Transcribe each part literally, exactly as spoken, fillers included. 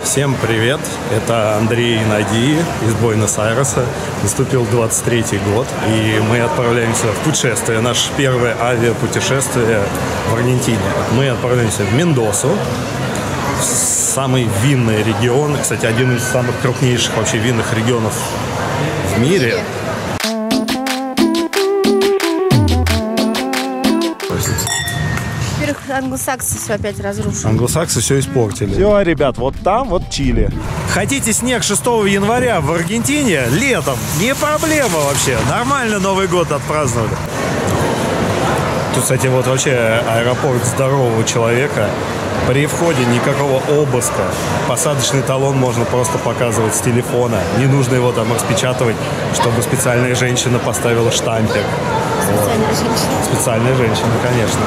Всем привет! Это Андрей и Надия из Буэнос-Айреса. Наступил двадцать третий год, и мы отправляемся в путешествие. Наше первое авиапутешествие в Аргентине. Мы отправляемся в Мендосу, самый винный регион. Кстати, один из самых крупнейших вообще винных регионов в мире. Англосаксы все опять разрушили. Англосаксы все испортили. Все, ребят, вот там, вот Чили. Хотите снег шестого января в Аргентине? Летом. Не проблема вообще. Нормально Новый год отпраздновали. Тут, кстати, вот вообще аэропорт здорового человека. При входе никакого обыска. Посадочный талон можно просто показывать с телефона. Не нужно его там распечатывать, чтобы специальная женщина поставила штампик. Специальная вот. женщина. Специальная женщина, конечно.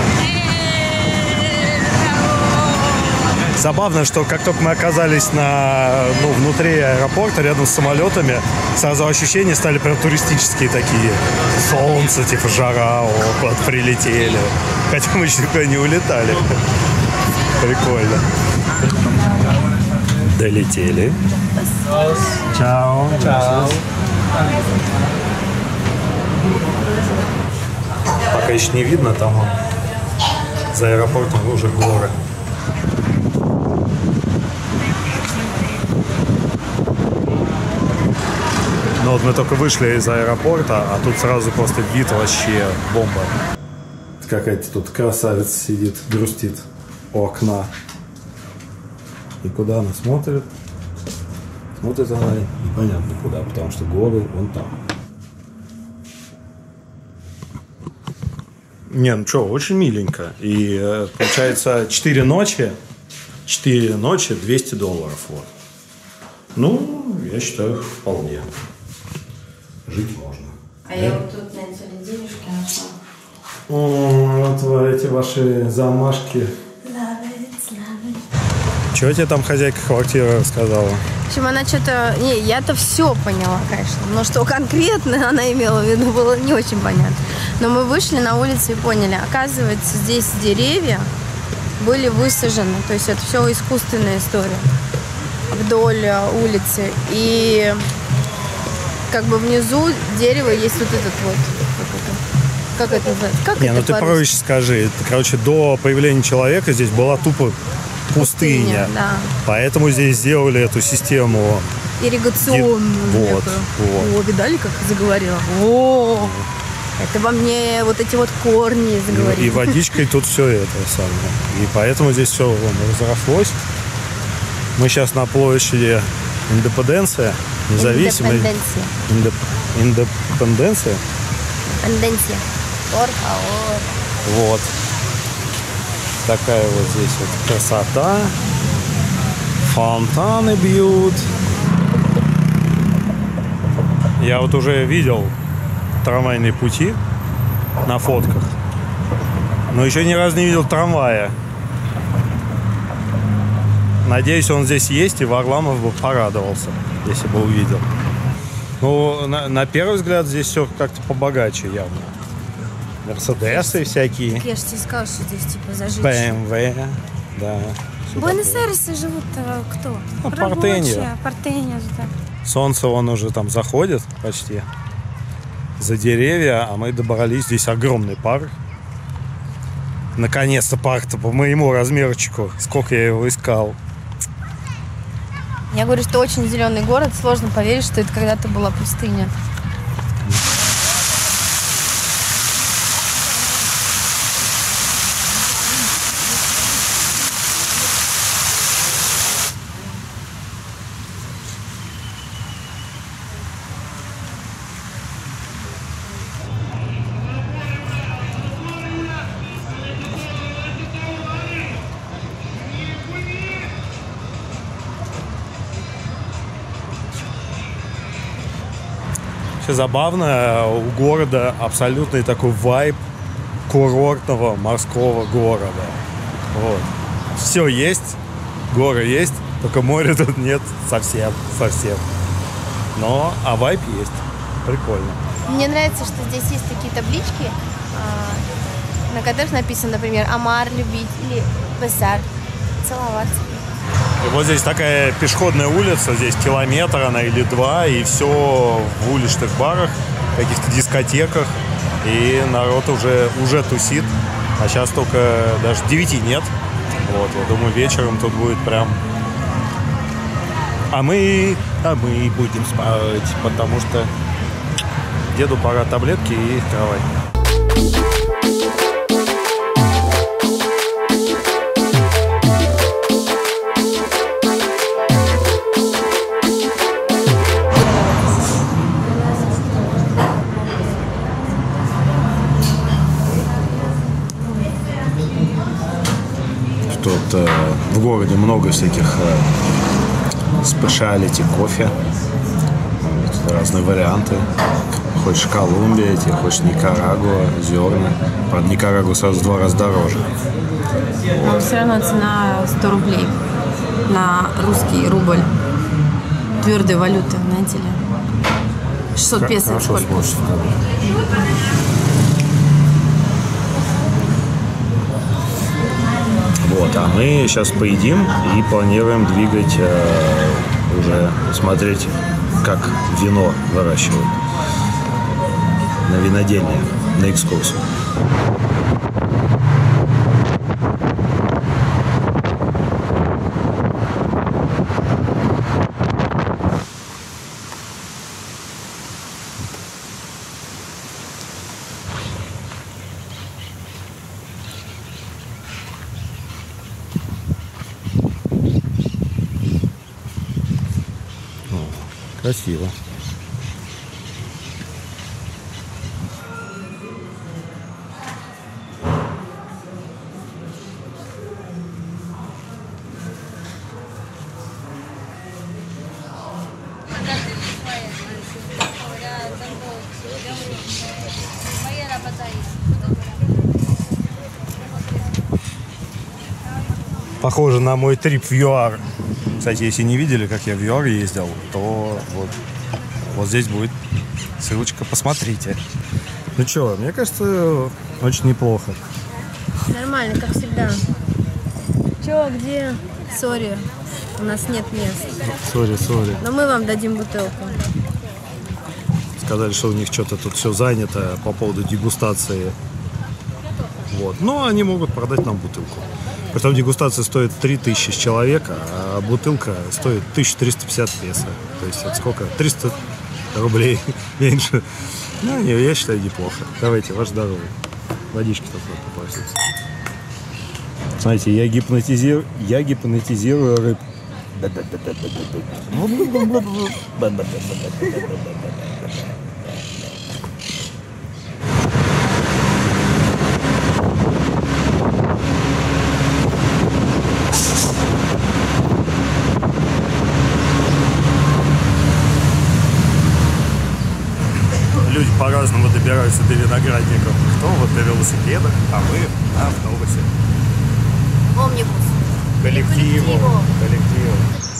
Забавно, что как только мы оказались на, ну, внутри аэропорта, рядом с самолетами, сразу ощущения стали прям туристические такие. Солнце, типа жара, о, вот прилетели. Хотя мы еще никуда не улетали. Прикольно. Долетели. Чао. Чао. Пока еще не видно, там за аэропортом уже горы. Но вот мы только вышли из аэропорта, а тут сразу просто вид вообще бомба. Какая-то тут красавица сидит, грустит у окна. И куда она смотрит? Смотрит она непонятно куда, потому что горы вон там. Не, ну что, очень миленько. И получается четыре ночи, четыре ночи, двести долларов. Вот. Ну, я считаю, вполне. Жить можно. А да? Я вот тут на эти денежки нашла. О, вот эти ваши замашки. Чего тебе там хозяйка квартиры рассказала? В общем, она что-то... Не, я-то все поняла, конечно. Но что конкретно она имела в виду, было не очень понятно. Но мы вышли на улицу и поняли. Оказывается, здесь деревья были высажены. То есть это все искусственная история. Вдоль улицы. И... как бы внизу дерева есть вот этот вот, как это, как это называется? Как Не, это ну ты проще скажи. Короче, до появления человека здесь была тупо пустыня. пустыня да. Поэтому здесь сделали эту систему ирригационную. Вот, вот. О, видали, как заговорила? О, это во мне вот эти вот корни заговорили. И водичкой тут все это самое. И поэтому здесь все разрослось. Мы сейчас на площади Индепенденция. Независимый. Индепенденция. Индеп... Индепенденция? Индепенденция. Por favor. Вот. Такая вот здесь вот красота. Фонтаны бьют. Я вот уже видел трамвайные пути на фотках. Но еще ни разу не видел трамвая. Надеюсь, он здесь есть, и Варламов бы порадовался, если бы увидел. Ну, на, на первый взгляд, здесь все как-то побогаче явно. Мерседесы всякие. Я же тебе сказала, что здесь типа зажить. бэ эм вэ, да. В Буэнос-Айресе живут кто? Ну, Рабочие, портенья. Да. Солнце вон уже там заходит почти за деревья, а мы добрались. Здесь огромный парк. Наконец-то парк-то по моему размерчику. Сколько я его искал. Я говорю, что очень зеленый город. Сложно поверить, что это когда-то была пустыня. Все забавно, у города абсолютный такой вайб курортного морского города. Вот. Все есть, горы есть, только моря тут нет совсем, совсем. Но, а вайб есть. Прикольно. Мне нравится, что здесь есть такие таблички, на которых написано, например, «Амар», «Любить» или «Бесар», «Целоваться». Вот здесь такая пешеходная улица, здесь километр она или два, и все в уличных барах, каких-то дискотеках, и народ уже, уже тусит, а сейчас только даже девяти нет. Вот, я думаю, вечером тут будет прям... А мы, а мы будем спать, потому что деду пора таблетки и кровать. Тут э, в городе много всяких э, спешалити кофе, тут разные варианты. Хочешь Колумбия, тебе хочешь Никарагуа, зерна. Правда, Никарагуа сразу в два раза дороже. Но все равно цена сто рублей на русский рубль. Твердой валюты, знаете ли. шестьсот песо сколько? Вот, а мы сейчас поедим и планируем двигать, э, уже смотреть, как вино выращивают на винодельне, на экскурсию. Красиво. Похоже на мой трип в ЮАР. Кстати, если не видели, как я в ЮАР ездил, то вот, вот здесь будет ссылочка, посмотрите. Ну что, мне кажется, очень неплохо. Нормально, как всегда. Че, где? Сори, у нас нет мест. Сори, сори. Но мы вам дадим бутылку. Сказали, что у них что-то тут все занято по поводу дегустации. Вот. Но они могут продать нам бутылку. Притом дегустация стоит три тысячи с человека, а бутылка стоит тысяча триста пятьдесят песо. То есть это сколько? триста рублей меньше. Ну, не, я считаю, неплохо. Давайте, ваш здоровье. Водички только попросите. Знаете, я гипнотизирую, я гипнотизирую рыб. Люди по-разному добираются до виноградников. Кто вот на велосипедах, а мы на автобусе. Омнибус. Коллективу. Коллективу.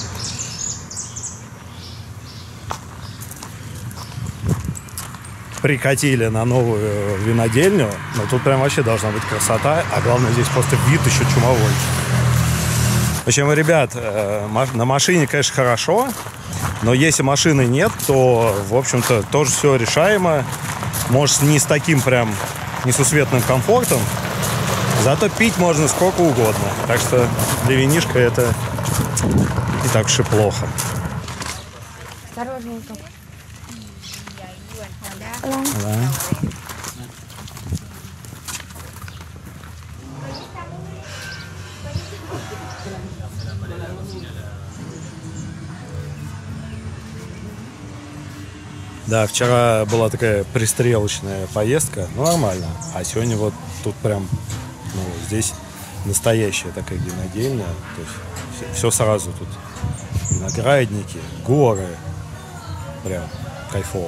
Прикатили на новую винодельню. Но тут прям вообще должна быть красота. А главное, здесь просто вид еще чумовой. В общем, ребят, на машине, конечно, хорошо. Но если машины нет, то, в общем-то, тоже все решаемо. Может, не с таким прям несусветным комфортом. Зато пить можно сколько угодно. Так что для винишка это не так уж и плохо. Осторожненько. Да. Да, вчера была такая пристрелочная поездка, ну нормально. А сегодня вот тут прям, ну, здесь настоящая такая винодельня. То есть все, все сразу тут. Виноградники, горы. Прям кайфово.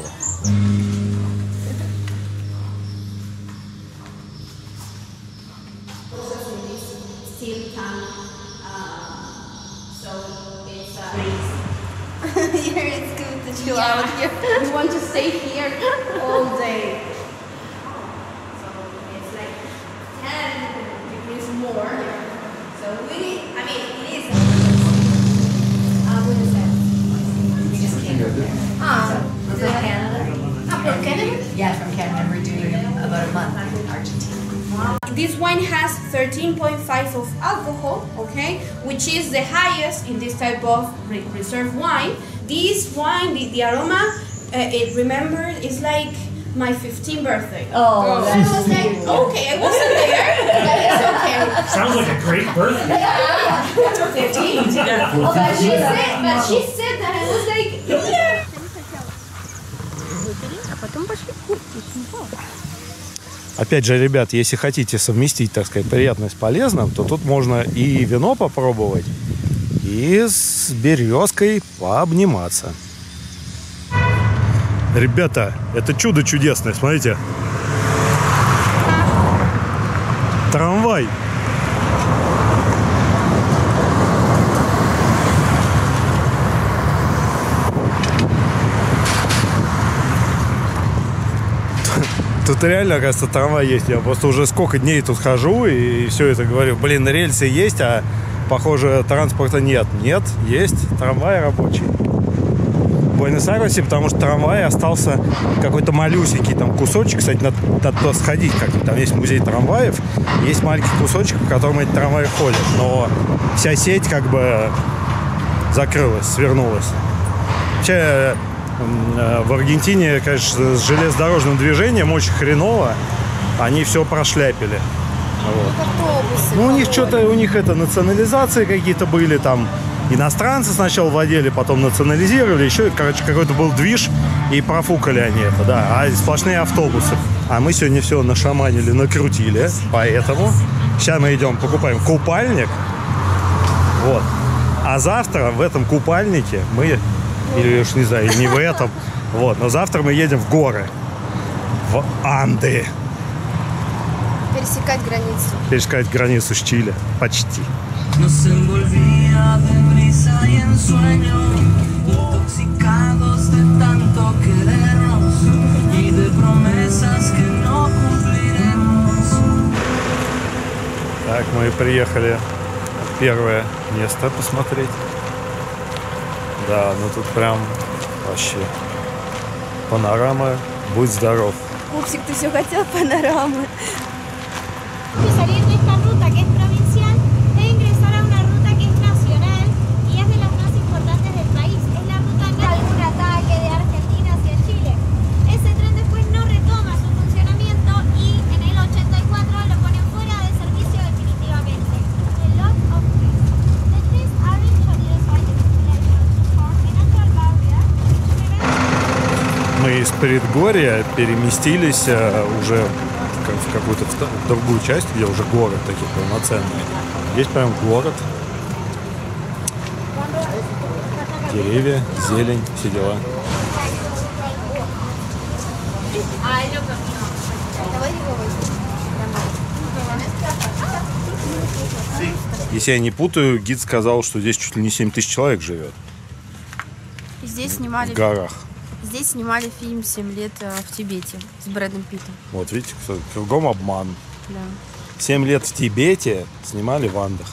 Here it's good to chill out here. We want to stay here all day. So it's like ten degrees more. So we, I mean, it is. from Canada. From Canada? Yeah, from Canada. We're doing about a month in Argentina. This wine has thirteen point five of alcohol, okay, which is the highest in this type of re reserve wine. This wine, the, the aroma, uh, it remember, is like my fifteenth birthday. Oh, so I was like, okay, I wasn't there, but it's okay. Sounds like a great birthday. Yeah, fifteen. Yeah. Oh, but she said, but she said that I was like, yeah. Опять же, ребят, если хотите совместить, так сказать, приятное с полезным, то тут можно и вино попробовать, и с березкой пообниматься. Ребята, это чудо чудесное, смотрите. Трамвай. Тут реально, оказывается, трамвай есть. Я просто уже сколько дней тут хожу и все это говорю. Блин, рельсы есть, а, похоже, транспорта нет. Нет, есть трамвай рабочий. В Буэнос-Айресе, потому что трамвай остался какой-то малюсенький там кусочек. Кстати, надо, надо сходить как-то. Там есть музей трамваев. Есть маленький кусочек, по которому эти трамваи ходят. Но вся сеть как бы закрылась, свернулась. Вообще... В Аргентине, конечно, с железнодорожным движением очень хреново. Они все прошляпили. Вот. Ну, у них что-то, у них это национализации какие-то были, там иностранцы сначала владели, потом национализировали, еще, короче, какой-то был движ, и профукали они это, да. А сплошные автобусы. А мы сегодня все нашаманили, накрутили, поэтому сейчас мы идем, покупаем купальник. Вот. А завтра в этом купальнике мы... Или уж не знаю, или не в этом. Вот. Но завтра мы едем в горы. В Анды. Пересекать границу. Пересекать границу с Чили. Почти. Так, мы приехали в первое место посмотреть. Да, ну тут прям вообще панорама, будь здоров. Пупсик, ты все хотел панорамы. Salir de esta ruta que es provincial e ingresar a una ruta que es nacional y es de las más importantes del país. Es la ruta de algún ataque de Argentina hacia Chile. Ese tren después no retoma su funcionamiento y en el ochenta y cuatro lo ponen fuera de servicio definitivamente. The lot of trees. The trees are usually decided Мы из предгорья переместились уже в какую-то в другую часть, где уже город такие полноценные. Здесь прям город. Деревья, зелень, все дела. Если я не путаю, гид сказал, что здесь чуть ли не семь тысяч человек живет. Здесь снимали... В горах. Здесь снимали фильм «Семь лет в Тибете» с Брэдом Питтом. Вот видите, кругом обман. Да. Семь лет в Тибете снимали в Андах.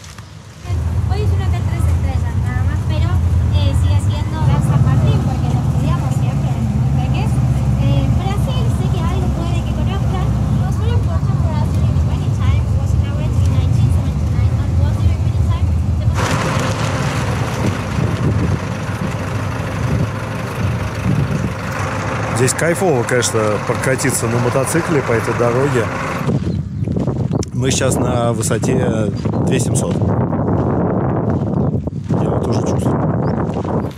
Здесь кайфово, конечно, прокатиться на мотоцикле по этой дороге. Мы сейчас на высоте две тысячи семьсот. Я его тоже чувствую.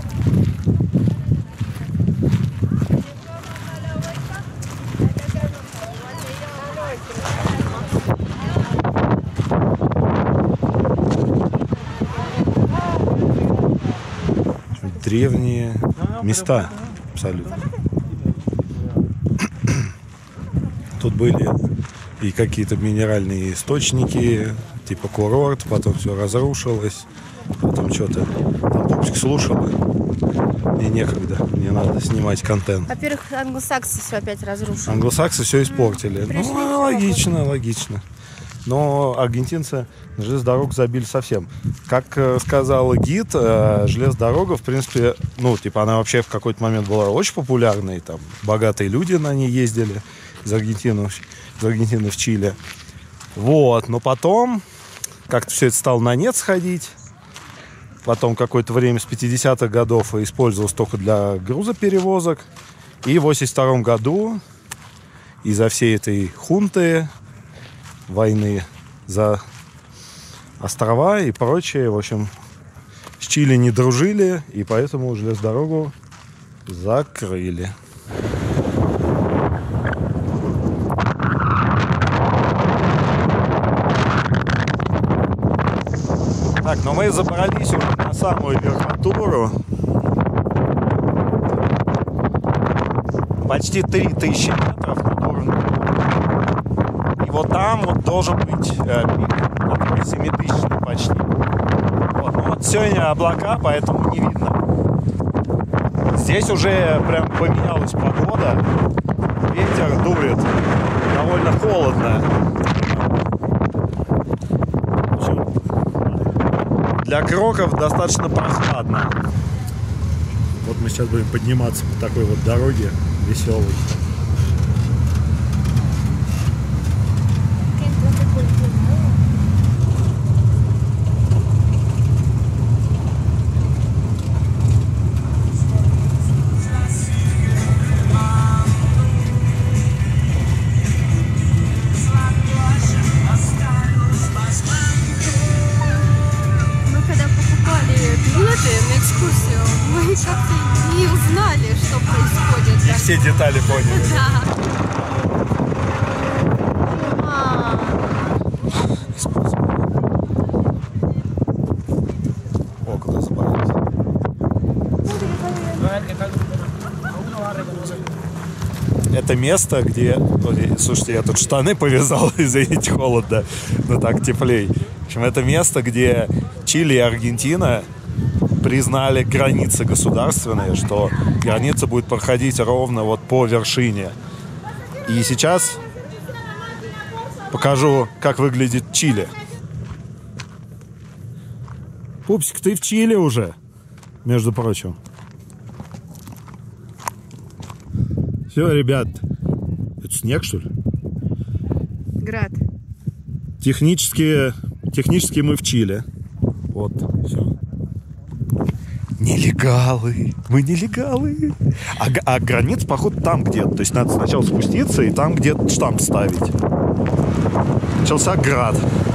Древние места абсолютно. Тут были и какие-то минеральные источники, типа курорт, потом все разрушилось, потом что-то там пупсик слушал, и некогда, мне надо снимать контент. Во-первых, англосаксы все опять разрушили. Англосаксы все испортили. Пришли, ну, логично, логично. но аргентинцы на железную дорогу забили совсем. Как сказал гид, железная дорога, в принципе, ну, типа, она вообще в какой-то момент была очень популярной, там, богатые люди на ней ездили из Аргентины, из Аргентины в Чили. Вот, но потом как-то все это стало на нет сходить. Потом какое-то время с пятидесятых годов использовалось только для грузоперевозок. И в восемьдесят втором году из-за всей этой хунты, войны за острова и прочее, в общем, с Чили не дружили, и поэтому железную дорогу закрыли. Так, но мы забрались уже на самую верхотуру. Почти три тысячи метров над уровнем. И вот там вот должен быть э, пик, семитысячный почти. Вот. Ну, вот сегодня облака, поэтому не видно. Здесь уже прям поменялась погода. Ветер дует. Довольно холодно. Для кроков достаточно прохладно. Вот мы сейчас будем подниматься по такой вот дороге веселой. Не узнали, что происходит. И все детали поняли. Да. О, куда забрались. Это место, где... Слушайте, я тут штаны повязал, извините, холодно, но так теплей. В общем, это место, где Чили и Аргентина признали границы государственные, что граница будет проходить ровно вот по вершине. И сейчас покажу, как выглядит Чили. Пупсик, ты в Чили уже, между прочим. Все, ребят. Это снег, что ли? Град. Технически, технически мы в Чили. Вот, все. Нелегалы. Мы нелегалы. А, а граница, походу, там где-то. То есть надо сначала спуститься и там где-то штамп ставить. Начался град.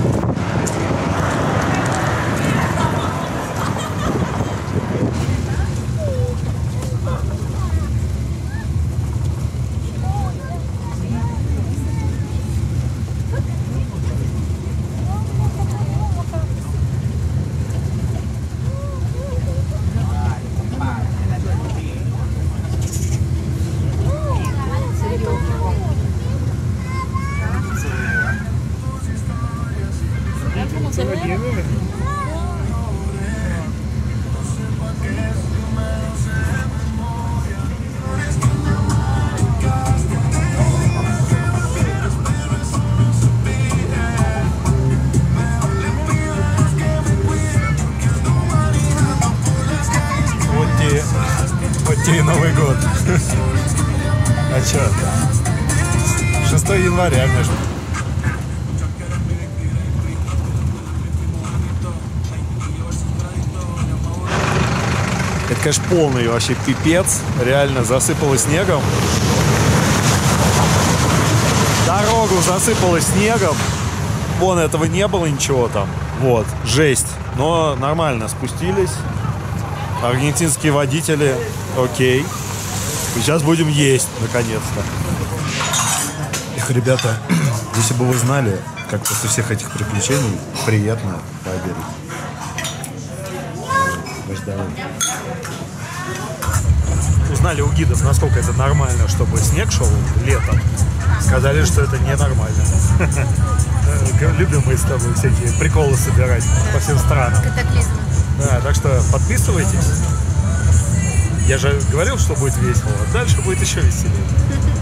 Новый год. А чё? шестого января, между. Это, конечно, полный вообще пипец. Реально засыпало снегом. Дорогу засыпало снегом. Вон этого не было ничего там. Вот, жесть. Но нормально спустились. Аргентинские водители, окей. И сейчас будем есть, наконец-то. Эх, ребята, если бы вы знали, как после всех этих приключений приятно пообедать. Узнали у гидов, насколько это нормально, чтобы снег шел летом. Сказали, что это ненормально. Любим мы с тобой всякие приколы собирать по всем странам. Катаклизм. Да, так что подписывайтесь. Я же говорил, что будет весело, а дальше будет еще веселее.